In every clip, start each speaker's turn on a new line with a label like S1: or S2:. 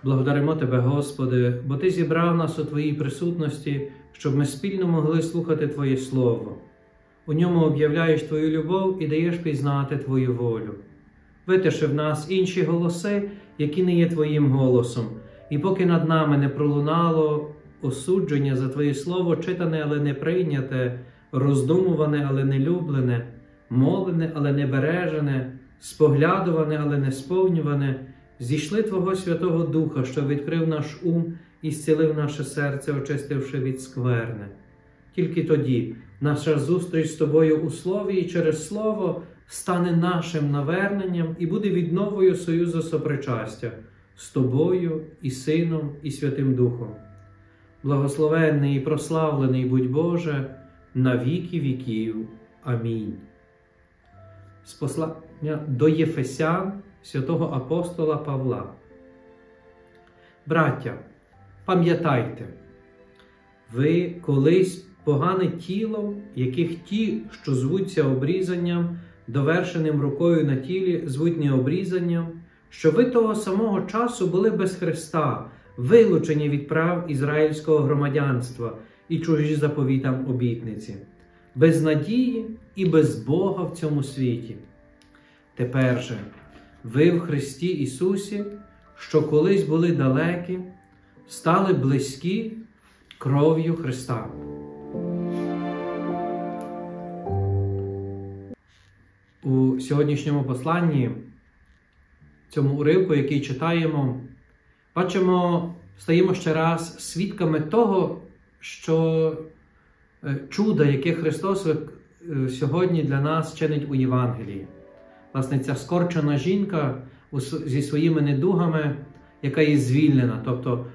S1: Благодаримо Тебе, Господи, бо Ти зібрав нас у Твоїй присутності, щоб ми спільно могли слухати Твоє Слово. У ньому об'являєш Твою любов і даєш пізнати Твою волю. Витиши в нас інші голоси, які не є Твоїм голосом, і поки над нами не пролунало осудження за Твоє Слово, читане, але не прийняте, роздумуване, але не люблене, молене, але не бережене, споглядуване, але не сповнюване, зійшли Твого Святого Духа, що відкрив наш ум і зцілив наше серце, очистивши від скверни. Тільки тоді наша зустріч з Тобою у Слові і через Слово стане нашим наверненням і буде відновою союзу сопричастя з Тобою і Сином і Святим Духом. Благословенний і прославлений будь Боже, на віки віків. Амінь. З послання до Єфесян святого апостола Павла. Браття, пам'ятайте, ви колись погане тілом, яких ті, що звуться обрізанням, довершеним рукою на тілі, звуть не обрізанням, що ви того самого часу були без Христа, вилучені від прав ізраїльського громадянства і чужі заповітам обітниці, без надії і без Бога в цьому світі. Тепер же, ви в Христі Ісусі, що колись були далекі, стали близькі кров'ю Христа. У сьогоднішньому посланні, цьому уривку, який читаємо, бачимо, стаємо ще раз свідками того, що чудо, яке Христос сьогодні для нас чинить у Євангелії. Власне, ця скорчена жінка зі своїми недугами, яка є звільнена, тобто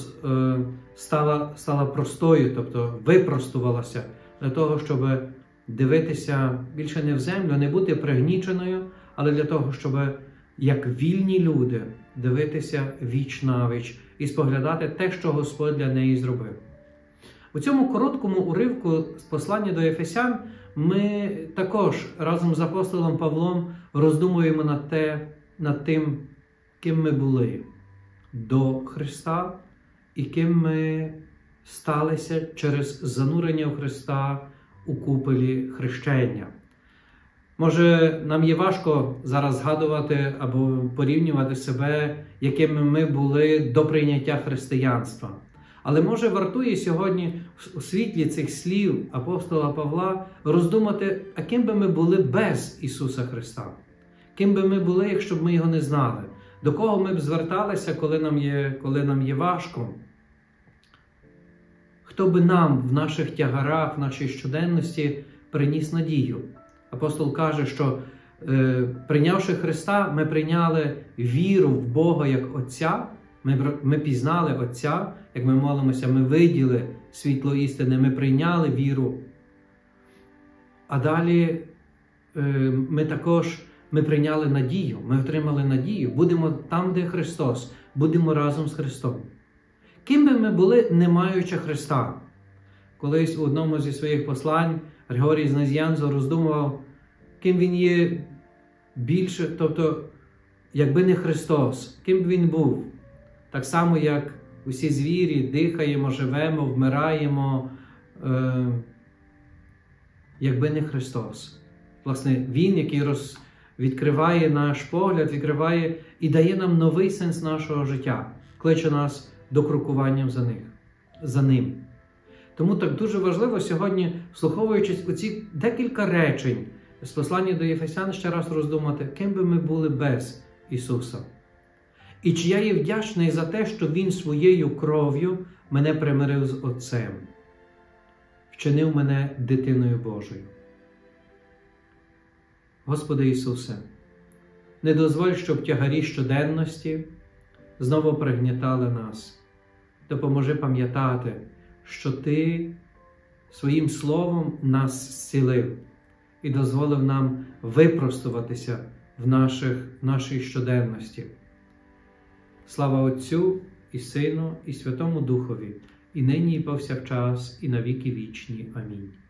S1: стала простою, тобто випростувалася для того, щоб дивитися більше не в землю, не бути пригніченою, але для того, щоб, як вільні люди, дивитися віч навіч і споглядати те, що Господь для неї зробив. У цьому короткому уривку з послання до Ефесян ми також разом з апостолом Павлом роздумуємо над тим, ким ми були до Христа і ким ми сталися через занурення в Христа у купелі хрещення. Може, нам є важко зараз згадувати або порівнювати себе, якими ми були до прийняття християнства. Але може вартує сьогодні у світлі цих слів апостола Павла роздумати, а ким би ми були без Ісуса Христа? Ким би ми були, якщо б ми Його не знали? До кого ми б зверталися, коли нам є важко? Хто би нам в наших тягарах, в нашій щоденності приніс надію? Апостол каже, що прийнявши Христа, ми прийняли віру в Бога як Отця, ми пізнали Отця, як ми молимося, ми виділи світло істини, ми прийняли віру. А далі ми прийняли надію, ми отримали надію, будемо там, де Христос, будемо разом з Христом. Ким би ми були, не маючи Христа? Колись у одному зі своїх послань Григорій з Назіянзу роздумував, ким він є більше, тобто, якби не Христос, ким б він був? Так само, як усі звірі, дихаємо, живемо, вмираємо, якби не Христос. Власне, Він, який відкриває наш погляд, відкриває і дає нам новий сенс нашого життя, кличе нас до крокування за Ним. Тому так дуже важливо сьогодні, вслуховуючись у ці декілька речень з послання до Єфесян, ще раз роздумати, ким би ми були без Ісуса. І чи я є вдячний за те, що Він своєю кров'ю мене примирив з Отцем, вчинив мене дитиною Божою. Господи Ісусе, не дозволь, щоб тягарі щоденності знову пригнітали нас. Допоможи пам'ятати, що Ти своїм словом нас зцілив і дозволив нам випростуватися в нашій щоденності. Слава Отцю і Сину і Святому Духові, і нині і повсякчас, і на віки вічні. Амінь.